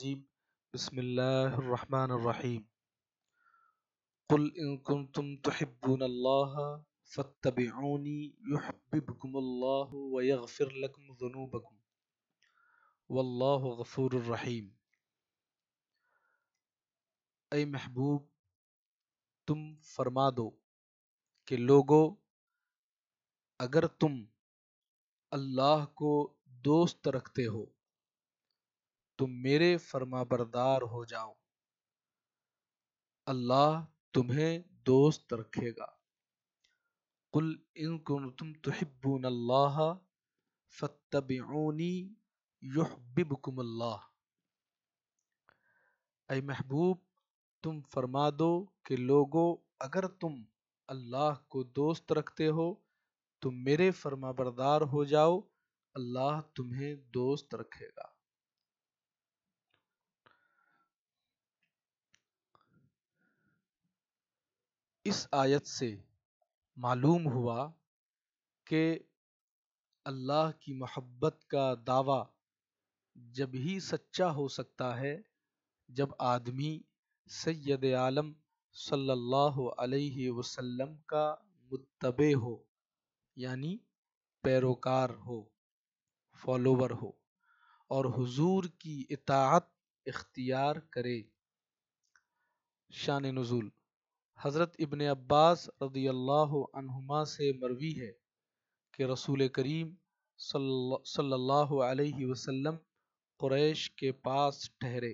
الرجيم بسم الله الرحمن الرحيم قل إن كنتم تحبون الله فاتبعوني يحببكم الله ويغفر لكم ذنوبكم والله غفور رحيم۔ اے محبوب، تم فرما دو کہ لوگو، اگر تم اللہ کو دوست رکھتے ہو تم میرے فرما بردار ہو جاؤ، اللہ تمہیں دوست رکھے گا۔ قل ان کنتم تحبون اللہ فاتبعونی یحببکم اللہ۔ اے محبوب، تم فرما دو کہ لوگو، اگر تم اللہ کو دوست رکھتے ہو تم میرے فرما بردار ہو جاؤ، اللہ تمہیں دوست رکھے گا۔ اس آیت سے معلوم ہوا کہ اللہ کی محبت کا دعویٰ جب ہی سچا ہو سکتا ہے جب آدمی سید عالم صلی اللہ علیہ وسلم کا متبع ہو، یعنی پیروکار ہو، فالوور ہو، اور حضور کی اطاعت اختیار کرے۔ شان نزول حضرت ابن عباس رضی اللہ عنہما سے مروی ہے کہ رسول کریم صلی اللہ علیہ وسلم قریش کے پاس ٹھہرے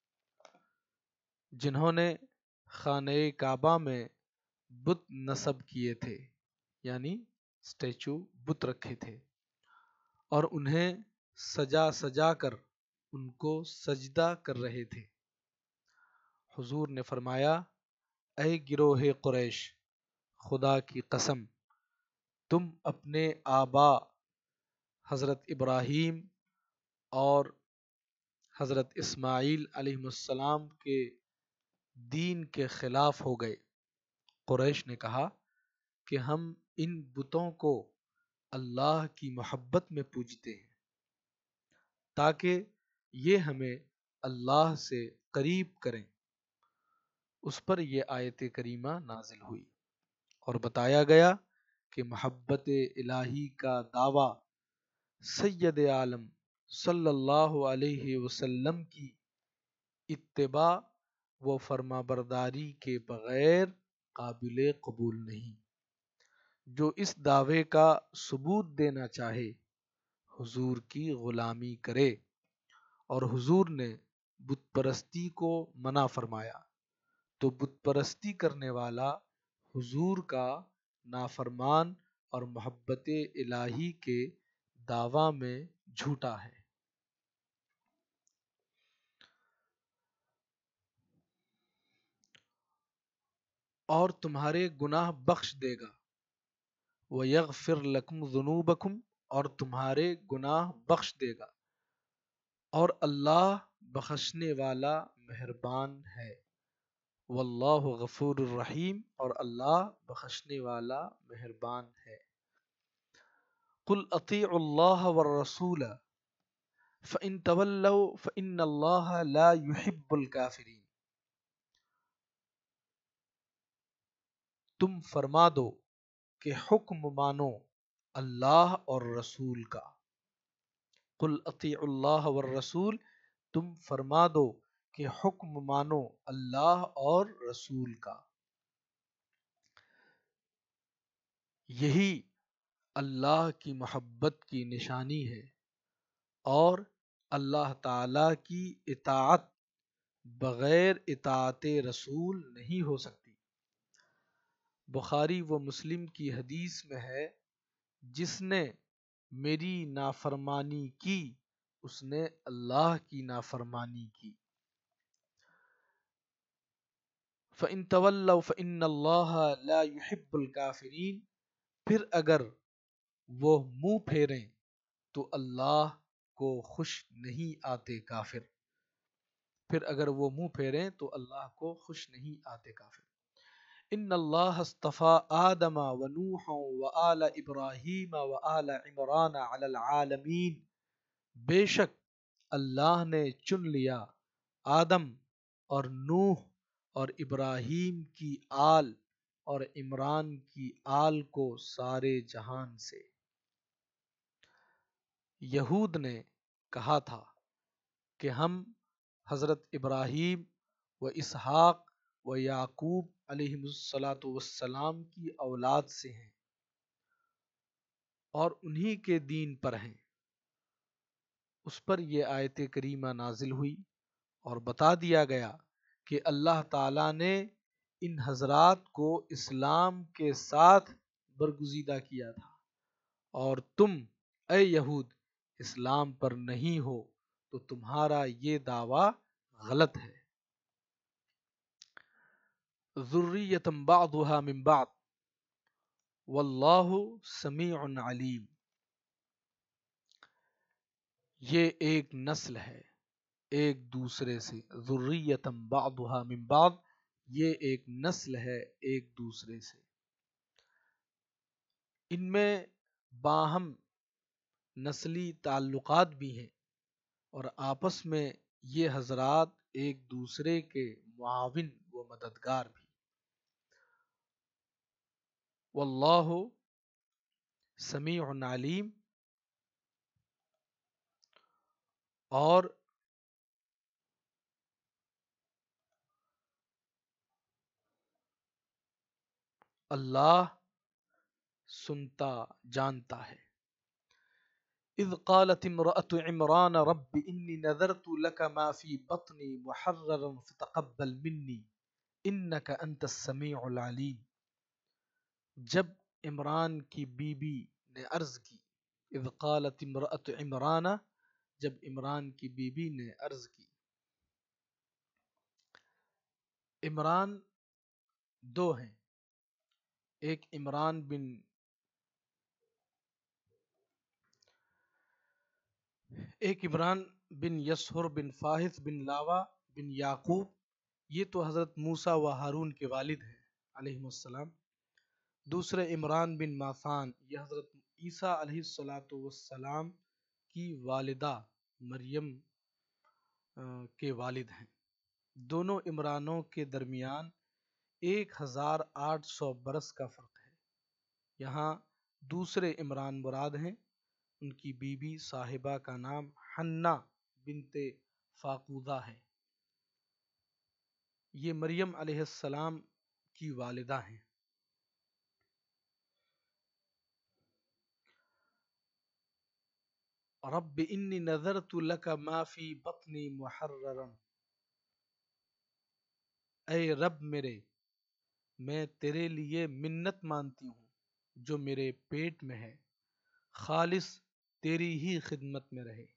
جنہوں نے خانہ کعبہ میں بت نصب کیے تھے، یعنی اسٹیچو بت رکھے تھے، اور انہیں سجا سجا کر ان کو سجدہ کر رہے تھے۔ حضور نے فرمایا، اے گروہ قریش، خدا کی قسم تم اپنے آبا حضرت ابراہیم اور حضرت اسماعیل علیہ السلام کے دین کے خلاف ہو گئے۔ قریش نے کہا کہ ہم ان بتوں کو اللہ کی محبت میں پوجتے ہیں تاکہ یہ ہمیں اللہ سے قریب کریں۔ اس پر یہ آیت کریمہ نازل ہوئی اور بتایا گیا کہ محبت الہی کا دعویٰ سید عالم صلی اللہ علیہ وسلم کی اتباع و فرما برداری کے بغیر قابل قبول نہیں۔ جو اس دعوے کا ثبوت دینا چاہے حضور کی غلامی کرے، اور حضور نے بت پرستی کو منع فرمایا تو بت پرستی کرنے والا حضور کا نافرمان اور محبت الہی کے دعویٰ میں جھوٹا ہے۔ اور تمہارے گناہ بخش دے گا، وَيَغْفِرْ لَكُمْ ذُنُوبَكُمْ، اور تمہارے گناہ بخش دے گا، اور اللہ بخشنے والا مہربان ہے۔ واللہ غفور الرحیم، اور اللہ بخشنے والا مہربان ہے۔ قل اطیعوا اللہ والرسول فإن تولوا فإن اللہ لا يحب الکافرین۔ تم فرما دو کہ حکم مانو اللہ اور رسول کا۔ قل اطیعوا اللہ والرسول، تم فرما دو کہ حکم مانو اللہ اور رسول کا۔ یہی اللہ کی محبت کی نشانی ہے، اور اللہ تعالی کی اطاعت بغیر اطاعت رسول نہیں ہو سکتی۔ بخاری و مسلم کی حدیث میں ہے، جس نے میری نافرمانی کی اس نے اللہ کی نافرمانی کی۔ فَإِن تَوَلَّوْا فَإِنَّ اللَّهَ لَا يُحِبُّ الْكَافِرِينَ، پھر اگر وہ منہ پھیریں تو اللہ کو خوش نہیں آتے کافر۔ پھر اگر وہ منہ پھیریں تو اللہ کو خوش نہیں آتے کافر۔ ان اللہ اصطفى آدم ونوحا وآل ابراہیم وآل عمران علی العالمین، بے شک اللہ نے چن لیا آدم اور نوح اور ابراہیم کی آل اور عمران کی آل کو سارے جہان سے۔ یہود نے کہا تھا کہ ہم حضرت ابراہیم و اسحاق و یعقوب علیہم السلام کی اولاد سے ہیں اور انہی کے دین پر ہیں۔ اس پر یہ آیت کریمہ نازل ہوئی اور بتا دیا گیا کہ اللہ تعالیٰ نے ان حضرات کو اسلام کے ساتھ برگزیدہ کیا تھا، اور تم اے یہود اسلام پر نہیں ہو تو تمہارا یہ دعویٰ غلط ہے۔ ذریۃ بعضها من بعض واللہ سمیع علیم، یہ ایک نسل ہے ایک دوسرے سے۔ ذریۃ بعضها من بعض، یہ ایک نسل ہے ایک دوسرے سے۔ ان میں باہم نسلی تعلقات بھی ہیں اور آپس میں یہ حضرات ایک دوسرے کے معاون و مددگار بھی۔ واللہ سمیع علیم، اور اللہ سنتا جانتا ہے۔ اذ قالت امرأة عمران رب انی نذرت لك ما في بطنی محررا فتقبل منی انک انت السمیع العلیم، جب عمران کی بی بی نے عرض کی، اذ قالت امرأة عمران، جب عمران کی بی بی نے عرض کی۔ عمران دو ہیں، ایک عمران بن یسہر بن فاحث بن لاوا بن یعقوب، یہ تو حضرت موسیٰ و ہارون کے والد ہیں علیہم السلام۔ دوسرے عمران بن ماثان، یہ حضرت عیسیٰ علیہ السلام کی والدہ مریم کے والد ہیں۔ دونوں عمرانوں کے درمیان 1800 برس کا فرق ہے۔ یہاں دوسرے عمران مراد ہیں، ان کی بیوی صاحبہ کا نام حنہ بنت فاقودہ ہے، یہ مریم علیہ السلام کی والدہ ہیں۔ رب انی نذرت لک ما فی بطنی محررا، اے رب میرے، میں تیرے لیے منت مانتی ہوں جو میرے پیٹ میں ہے، خالص تیری ہی خدمت میں رہے،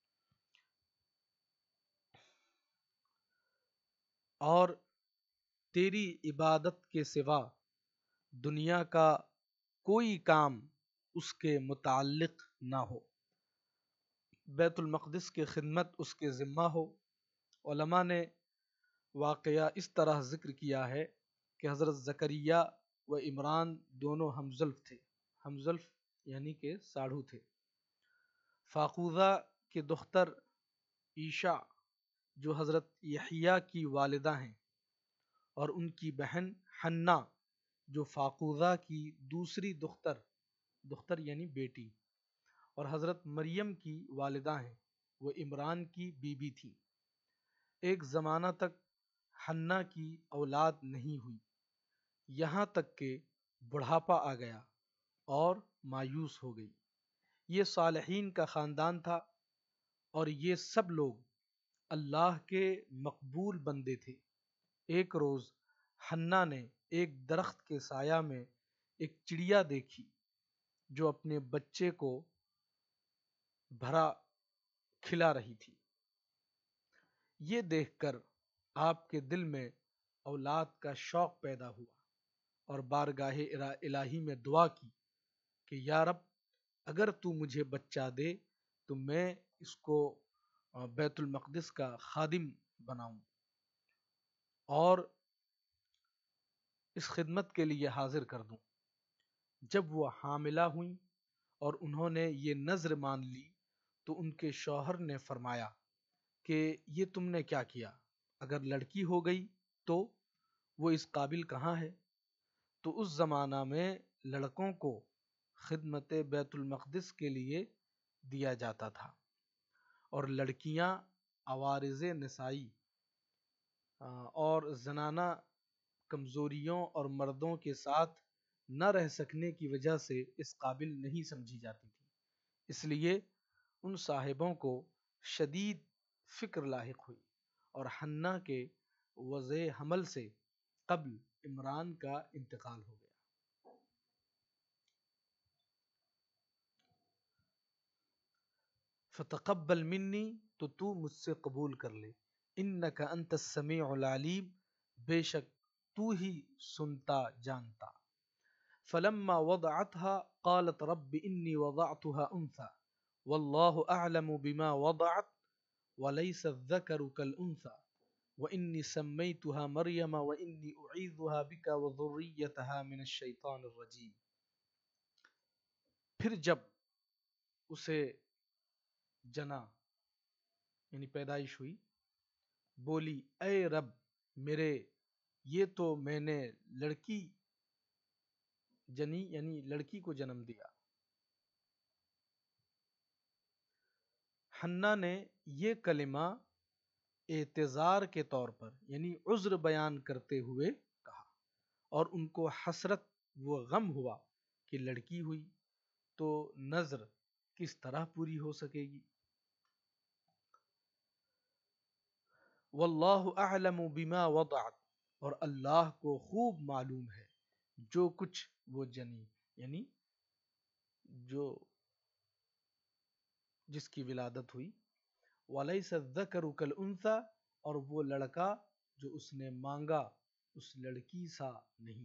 اور تیری عبادت کے سوا دنیا کا کوئی کام اس کے متعلق نہ ہو، بیت المقدس کی خدمت اس کے ذمہ ہو۔ علماء نے واقعہ اس طرح ذکر کیا ہے کہ حضرت زکریا و عمران دونوں ہمزلف تھے، ہمزلف یعنی کہ ساڑھو تھے۔ فاقودہ کے دختر عیشا جو حضرت یحییٰ کی والدہ ہیں، اور ان کی بہن حنہ جو فاقودہ کی دوسری دختر یعنی بیٹی اور حضرت مریم کی والدہ ہیں، وہ عمران کی بیوی تھی۔ ایک زمانہ تک حنہ کی اولاد نہیں ہوئی، یہاں تک کہ بڑھاپا آ گیا اور مایوس ہو گئی۔ یہ صالحین کا خاندان تھا اور یہ سب لوگ اللہ کے مقبول بندے تھے۔ ایک روز حنہ نے ایک درخت کے سایہ میں ایک چڑیا دیکھی جو اپنے بچے کو بھرا کھلا رہی تھی۔ یہ دیکھ کر آپ کے دل میں اولاد کا شوق پیدا ہوا اور بارگاہ الہی میں دعا کی کہ یا رب، اگر تو مجھے بچہ دے تو میں اس کو بیت المقدس کا خادم بناؤں اور اس خدمت کے لیے حاضر کر دوں۔ جب وہ حاملہ ہوئیں اور انہوں نے یہ نذر مان لی تو ان کے شوہر نے فرمایا کہ یہ تم نے کیا کیا، اگر لڑکی ہو گئی تو وہ اس قابل کہاں ہے؟ تو اس زمانہ میں لڑکوں کو خدمت بیت المقدس کے لیے دیا جاتا تھا، اور لڑکیاں عوارض نسائی اور زنانہ کمزوریوں اور مردوں کے ساتھ نہ رہ سکنے کی وجہ سے اس قابل نہیں سمجھی جاتی تھی، اس لیے ان صاحبوں کو شدید فکر لاحق ہوئی اور حنہ کے وضع حمل سے قبل عمران کا انتقال ہو گیا۔ فتقبل منی، تو مجھ سے قبول کر لے، انک انت السمیع العلیم، بے شک تو ہی سنتا جانتا۔ فلما وضعتها قالت رب انی وضعتها انثى واللہ اعلم بما وضعت وليس الذکر كالانثى وانی سمیتها مریم وانی اعیذها بک وذریتها من الشیطان الرجیم۔ پھر جب اسے جنا یعنی پیدائش ہوئی، بولی اے رب میرے، یہ تو میں نے لڑکی جنی یعنی لڑکی کو جنم دیا۔ حنہ نے یہ کلمہ اعتذار کے طور پر یعنی عذر بیان کرتے ہوئے کہا، اور ان کو حسرت و غم ہوا کہ لڑکی ہوئی تو نذر کس طرح پوری ہو سکے گی۔ واللہ اعلم بما وضعت، اور اللہ کو خوب معلوم ہے جو کچھ وہ جنی یعنی جو جس کی ولادت ہوئی، وَلَيْسَ الذَّكَرُ كَالْأُنثَى، اور وہ لڑکا جو اس نے مانگا اس لڑکی سا نہیں۔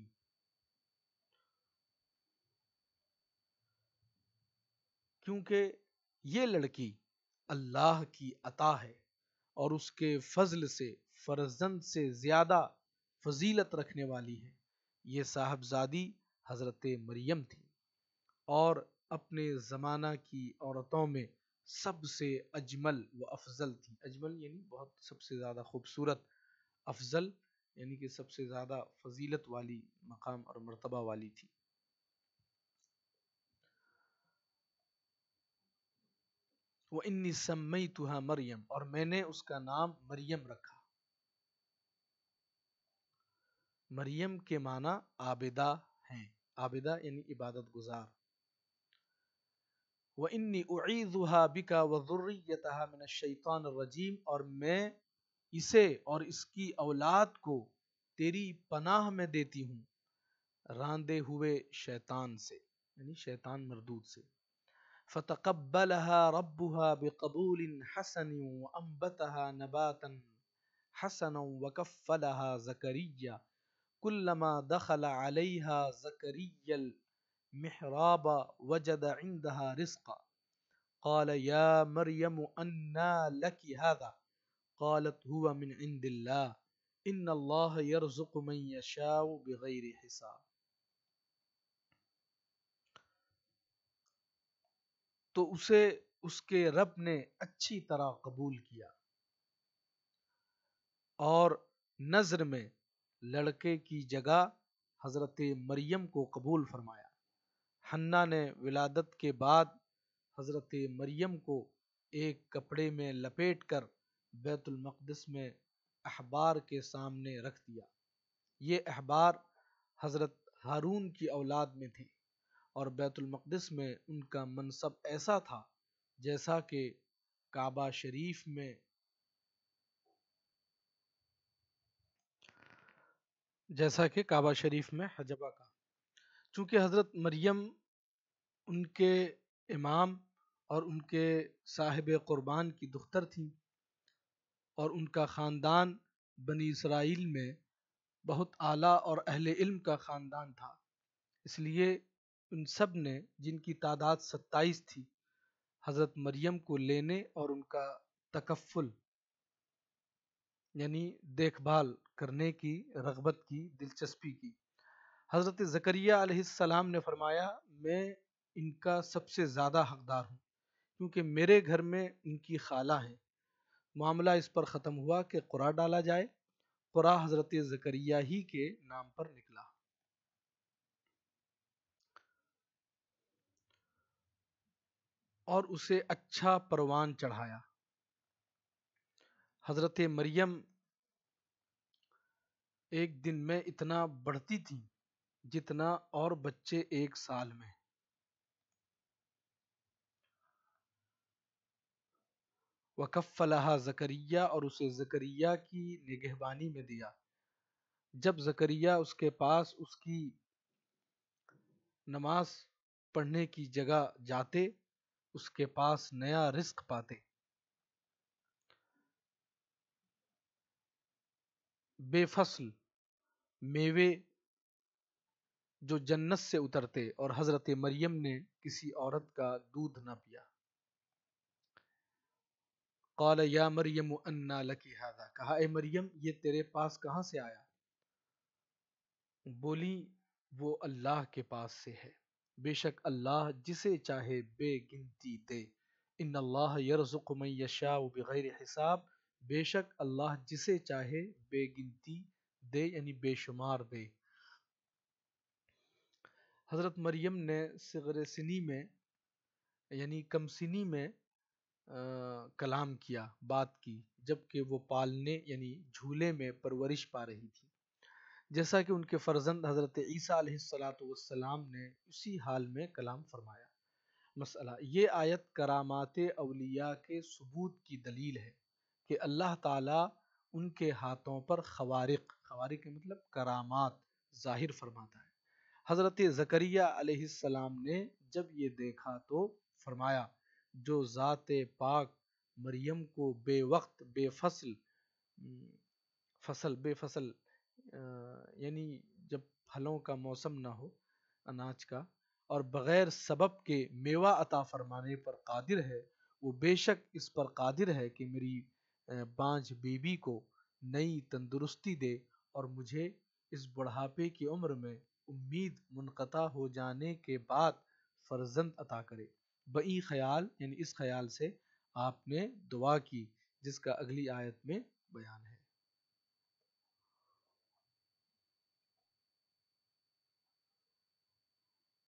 کیونکہ یہ لڑکی اللہ کی عطا ہے اور اس کے فضل سے فرزند سے زیادہ فضیلت رکھنے والی ہے۔ یہ صاحبزادی حضرت مریم تھی اور اپنے زمانہ کی عورتوں میں سب سے اجمل و افضل تھی۔ اجمل یعنی بہت سب سے زیادہ خوبصورت، افضل یعنی کہ سب سے زیادہ فضیلت والی مقام اور مرتبہ والی تھی۔ وَإِنِّي سَمَّيْتُهَا مریم، اور میں نے اس کا نام مریم رکھا۔ مریم کے معنی عابدہ ہیں، عابدہ یعنی عبادت گزار۔ وَإِنِّي أُعِيذُهَا بِكَ وَذُرِّيَّتَهَا مِنَ الشَّيْطَانِ الرَّجِيمِ، اور میں اسے اور اس کی اولاد کو تیری پناہ میں دیتی ہوں راندے ہوئے شیطان سے یعنی شیطان مردود سے۔ فَتَقَبَّلَهَا رَبُّهَا بِقَبُولٍ حَسَنٍ وَأَنبَتَهَا نَبَاتًا حَسَنًا وَكَفَّلَهَا زَكَرِيَّا كُلَّمَا دَخَلَ عَلَيْهَا زَكَرِيَّا الْمِحْرَابَ وَجَدَ عِندَهَا رِزْقًا قَالَ يَا مَرْيَمُ أَنَّىٰ لَكِ هَٰذَا قَالَتْ هُوَ مِنْ عِندِ اللَّهِ إِنَّ اللَّهَ يَرْزُقُ مَن يَشَاءُ بِغَيْرِ حِسَابٍ۔ تو اسے اس کے رب نے اچھی طرح قبول کیا اور نظر میں لڑکے کی جگہ حضرت مریم کو قبول فرمایا۔ حنہ نے ولادت کے بعد حضرت مریم کو ایک کپڑے میں لپیٹ کر بیت المقدس میں احبار کے سامنے رکھ دیا۔ یہ احبار حضرت ہارون کی اولاد میں تھے اور بیت المقدس میں ان کا منصب ایسا تھا جیسا کہ کعبہ شریف میں حجبہ کا۔ چونکہ حضرت مریم ان کے امام اور ان کے صاحب قربان کی دختر تھی اور ان کا خاندان بنی اسرائیل میں بہت اعلیٰ اور اہل علم کا خاندان تھا، اس لیے ان سب نے جن کی تعداد 27 تھی حضرت مریم کو لینے اور ان کا تکفل یعنی دیکھ بھال کرنے کی رغبت کی، دلچسپی کی۔ حضرت زکریہ علیہ السلام نے فرمایا میں ان کا سب سے زیادہ حقدار ہوں کیونکہ میرے گھر میں ان کی خالہ ہیں، معاملہ اس پر ختم ہوا کہ قرآ ڈالا جائے۔ قرآ حضرت زکریا ہی کے نام پر نکلا۔ اور اسے اچھا پروان چڑھایا۔ حضرت مریم ایک دن میں اتنا بڑھتی تھی جتنا اور بچے ایک سال میں۔ وَكَفَّلَهَا زکریا، اور اسے زکریا کی نگہبانی میں دیا۔ جب زکریا اس کے پاس اس کی نماز پڑھنے کی جگہ جاتے، اس کے پاس نیا رزق پاتے۔ بے فصل میوے جو جنت سے اترتے، اور حضرت مریم نے کسی عورت کا دودھ نہ پیا۔ قال یا مریم انا لکی ھذا، کہا اے مریم یہ تیرے پاس کہاں سے آیا؟ بولی وہ اللہ کے پاس سے ہے، بے شک اللہ جسے چاہے بے گنتی دے۔ ان اللہ یرزق من یشاء بغیر حساب، بے شک اللہ جسے چاہے بے گنتی دے، یعنی بے شمار دے۔ حضرت مریم نے صغر سنی میں یعنی کم سنی میں کلام کیا، بات کی، جبکہ وہ پالنے یعنی جھولے میں پرورش پا رہی تھی، جیسا کہ ان کے فرزند حضرت عیسیٰ علیہ السلام نے اسی حال میں کلام فرمایا۔ مسئلہ، یہ آیت کرامات اولیاء کے ثبوت کی دلیل ہے کہ اللہ تعالیٰ ان کے ہاتھوں پر خوارق کے مطلب کرامات ظاہر فرماتا ہے۔ حضرت زکریا علیہ السلام نے جب یہ دیکھا تو فرمایا، جو ذات پاک مریم کو بے وقت بے فصل یعنی جب پھلوں کا موسم نہ ہو، اناج کا، اور بغیر سبب کے میوہ عطا فرمانے پر قادر ہے، وہ بے شک اس پر قادر ہے کہ میری بانجھ بیوی کو نئی تندرستی دے اور مجھے اس بڑھاپے کی عمر میں امید منقطع ہو جانے کے بعد فرزند عطا کرے۔ بئی خیال، یعنی اس خیال سے آپ نے دعا کی، جس کا اگلی آیت میں بیان ہے۔